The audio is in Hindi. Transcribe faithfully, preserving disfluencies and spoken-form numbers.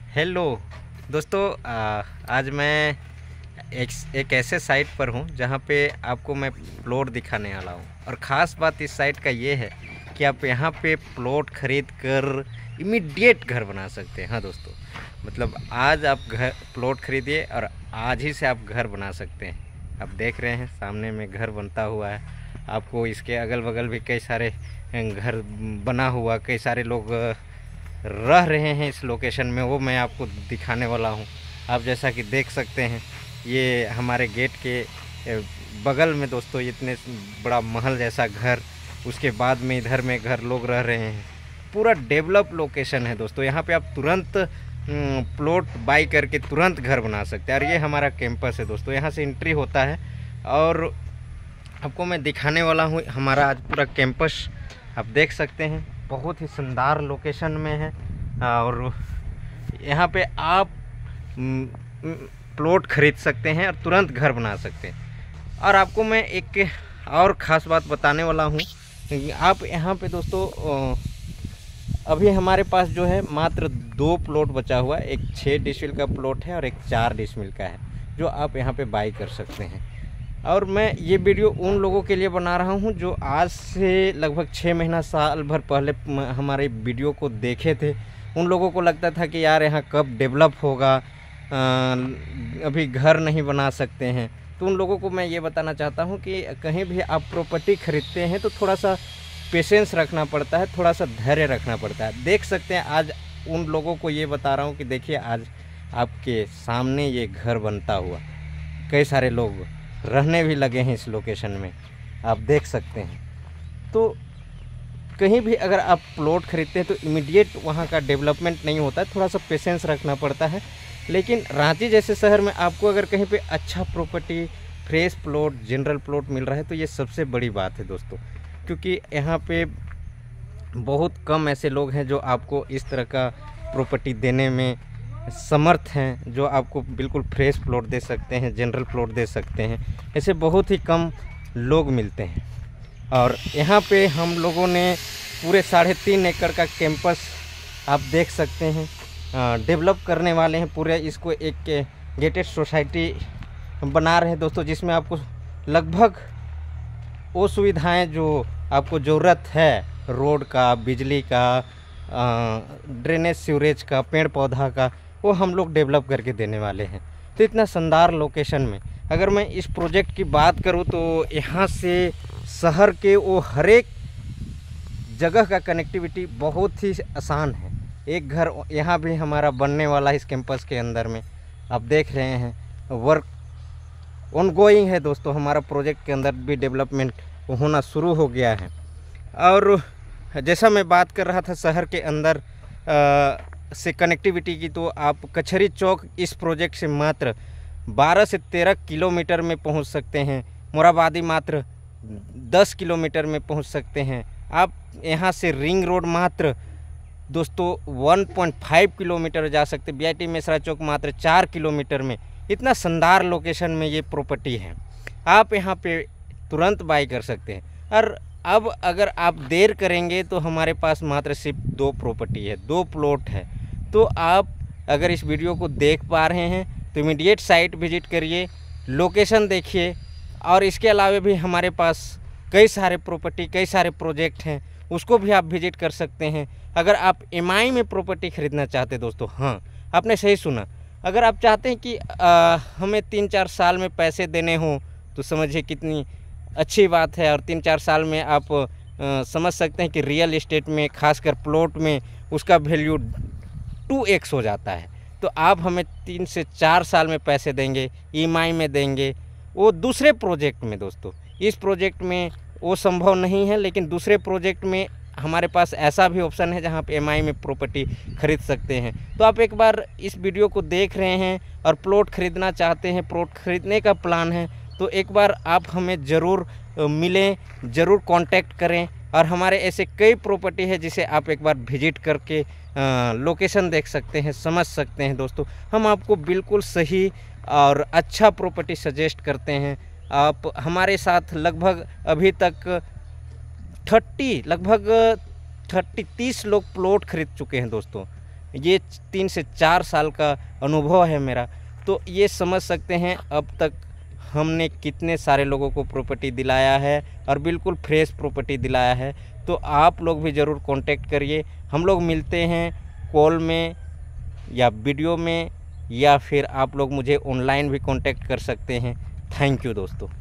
हेलो दोस्तों, आ, आज मैं एक एक ऐसे साइट पर हूँ जहाँ पे आपको मैं प्लॉट दिखाने वाला हूँ। और ख़ास बात इस साइट का ये है कि आप यहाँ पे प्लॉट खरीद कर इमीडिएट घर बना सकते हैं। हाँ दोस्तों, मतलब आज आप घर प्लॉट खरीदिए और आज ही से आप घर बना सकते हैं। आप देख रहे हैं सामने में घर बनता हुआ है। आपको इसके अगल बगल भी कई सारे घर बना हुआ, कई सारे लोग रह रहे हैं इस लोकेशन में, वो मैं आपको दिखाने वाला हूँ। आप जैसा कि देख सकते हैं, ये हमारे गेट के बगल में दोस्तों इतने बड़ा महल जैसा घर, उसके बाद में इधर में घर लोग रह रहे हैं। पूरा डेवलप लोकेशन है दोस्तों। यहाँ पे आप तुरंत प्लॉट बाई करके तुरंत घर बना सकते हैं। और ये हमारा कैंपस है दोस्तों, यहाँ से एंट्री होता है और आपको मैं दिखाने वाला हूँ हमारा आज पूरा कैंपस। आप देख सकते हैं बहुत ही शानदार लोकेशन में है और यहाँ पे आप प्लॉट खरीद सकते हैं और तुरंत घर बना सकते हैं। और आपको मैं एक और ख़ास बात बताने वाला हूँ कि आप यहाँ पे दोस्तों अभी हमारे पास जो है मात्र दो प्लॉट बचा हुआ है। एक छः डिसमिल का प्लॉट है और एक चार डिसमिल का है, जो आप यहाँ पे बाई कर सकते हैं। और मैं ये वीडियो उन लोगों के लिए बना रहा हूँ जो आज से लगभग छः महीना साल भर पहले हमारे वीडियो को देखे थे। उन लोगों को लगता था कि यार यहाँ कब डेवलप होगा, आ, अभी घर नहीं बना सकते हैं। तो उन लोगों को मैं ये बताना चाहता हूँ कि कहीं भी आप प्रॉपर्टी खरीदते हैं तो थोड़ा सा पेशेंस रखना पड़ता है, थोड़ा सा धैर्य रखना पड़ता है। देख सकते हैं आज उन लोगों को ये बता रहा हूँ कि देखिए आज आपके सामने ये घर बनता हुआ, कई सारे लोग रहने भी लगे हैं इस लोकेशन में, आप देख सकते हैं। तो कहीं भी अगर आप प्लॉट खरीदते हैं तो इमीडिएट वहाँ का डेवलपमेंट नहीं होता है, थोड़ा सा पेशेंस रखना पड़ता है। लेकिन रांची जैसे शहर में आपको अगर कहीं पे अच्छा property, fresh plot, general plot मिल रहा है तो ये सबसे बड़ी बात है दोस्तों। क्योंकि यहाँ पे बहुत कम ऐसे लोग हैं जो आपको इस तरह का प्रॉपर्टी देने में समर्थ हैं, जो आपको बिल्कुल फ्रेश प्लॉट दे सकते हैं, जनरल प्लॉट दे सकते हैं। ऐसे बहुत ही कम लोग मिलते हैं। और यहाँ पे हम लोगों ने पूरे साढ़े तीन एकड़ का कैंपस आप देख सकते हैं डेवलप करने वाले हैं। पूरे इसको एक गेटेड सोसाइटी बना रहे हैं दोस्तों, जिसमें आपको लगभग वो सुविधाएं जो आपको ज़रूरत है, रोड का, बिजली का, ड्रेनेज सीवरेज का, पेड़ पौधा का, वो हम लोग डेवलप करके देने वाले हैं। तो इतना शानदार लोकेशन में अगर मैं इस प्रोजेक्ट की बात करूं तो यहाँ से शहर के वो हर एक जगह का कनेक्टिविटी बहुत ही आसान है। एक घर यहाँ भी हमारा बनने वाला है इस कैंपस के अंदर में, आप देख रहे हैं वर्क ऑनगोइंग है दोस्तों। हमारा प्रोजेक्ट के अंदर भी डेवलपमेंट होना शुरू हो गया है। और जैसा मैं बात कर रहा था शहर के अंदर आ, से कनेक्टिविटी की, तो आप कचहरी चौक इस प्रोजेक्ट से मात्र बारह से तेरह किलोमीटर में पहुंच सकते हैं। मोराबादी मात्र दस किलोमीटर में पहुंच सकते हैं। आप यहां से रिंग रोड मात्र दोस्तों एक पॉइंट पाँच किलोमीटर जा सकते। बी आई टी मेसरा चौक मात्र चार किलोमीटर में। इतना शानदार लोकेशन में ये प्रॉपर्टी है, आप यहाँ पे तुरंत बाई कर सकते हैं। और अब अगर आप देर करेंगे तो हमारे पास मात्र सिर्फ दो प्रॉपर्टी है, दो प्लॉट है। तो आप अगर इस वीडियो को देख पा रहे हैं तो इमीडिएट साइट विजिट करिए, लोकेशन देखिए। और इसके अलावा भी हमारे पास कई सारे प्रॉपर्टी, कई सारे प्रोजेक्ट हैं, उसको भी आप विजिट कर सकते हैं। अगर आप एम आई में प्रॉपर्टी ख़रीदना चाहते हैं दोस्तों, हाँ आपने सही सुना, अगर आप चाहते हैं कि आ, हमें तीन चार साल में पैसे देने हों तो समझिए कितनी अच्छी बात है। और तीन चार साल में आप आ, समझ सकते हैं कि रियल इस्टेट में, खासकर प्लॉट में, उसका वैल्यू टू एक्स हो जाता है। तो आप हमें तीन से चार साल में पैसे देंगे, ई एम आई में देंगे, वो दूसरे प्रोजेक्ट में दोस्तों। इस प्रोजेक्ट में वो संभव नहीं है, लेकिन दूसरे प्रोजेक्ट में हमारे पास ऐसा भी ऑप्शन है जहां पे एम आई में प्रॉपर्टी खरीद सकते हैं। तो आप एक बार इस वीडियो को देख रहे हैं और प्लॉट खरीदना चाहते हैं, प्लॉट खरीदने का प्लान है, तो एक बार आप हमें ज़रूर मिलें, ज़रूर कांटेक्ट करें। और हमारे ऐसे कई प्रॉपर्टी है जिसे आप एक बार विजिट करके लोकेशन देख सकते हैं, समझ सकते हैं दोस्तों। हम आपको बिल्कुल सही और अच्छा प्रॉपर्टी सजेस्ट करते हैं। आप हमारे साथ लगभग अभी तक थर्टी लगभग थर्टी तीस लोग प्लॉट खरीद चुके हैं दोस्तों। ये तीन से चार साल का अनुभव है मेरा, तो ये समझ सकते हैं अब तक हमने कितने सारे लोगों को प्रॉपर्टी दिलाया है और बिल्कुल फ्रेश प्रॉपर्टी दिलाया है। तो आप लोग भी ज़रूर कांटेक्ट करिए। हम लोग मिलते हैं कॉल में या वीडियो में, या फिर आप लोग मुझे ऑनलाइन भी कांटेक्ट कर सकते हैं। थैंक यू दोस्तों।